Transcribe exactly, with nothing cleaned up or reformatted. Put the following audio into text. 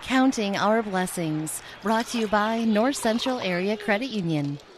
Counting Our Blessings, brought to you by North Central Area Credit Union.